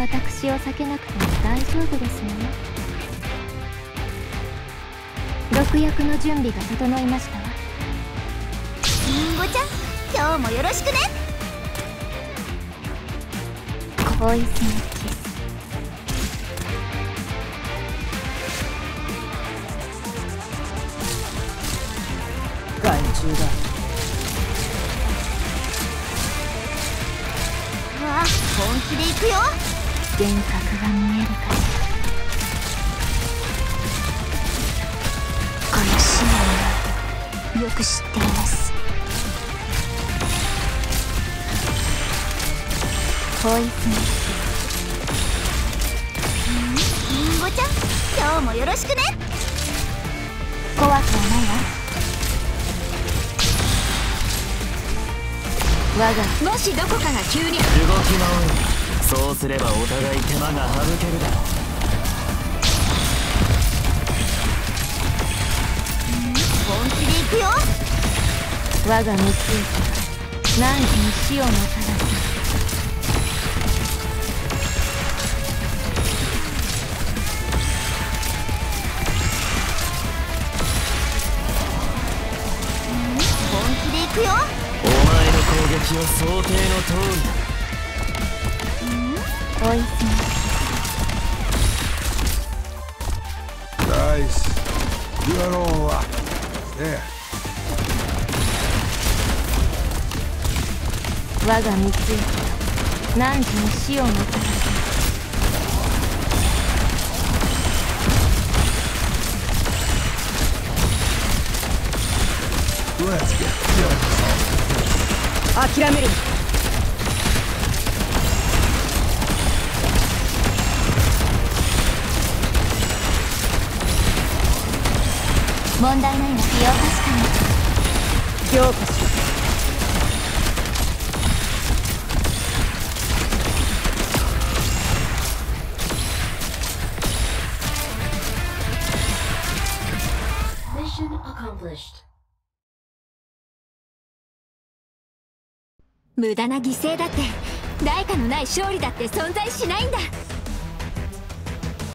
私を避けなくても大丈夫ですよ。毒薬の準備が整いましたわ。 りんごちゃん、今日もよろしくね。 ポイズンキス。 害虫だ。 わあ、本気で行くよ。 幻覚が見えるかしら。この使命をよく知っています。ポイズンりんごちゃん、今日もよろしくね。 怖くはないわ。我がもしどこかが急に動き回る。そうすればお互い手間が省けるだろう。 本気で行くよ。 我が三つ息が汝に死をもたらす。 本気で行くよ。 お前の攻撃は想定の通りだ。 ポイズンナイス。You are all up. Yeah. 我が三つ息が汝に死をもたらす。 Let's get killed. 諦める。 問題ないわ。気を確かに。 強化しろ。 無駄な犠牲だって、代価のない勝利だって存在しないんだ。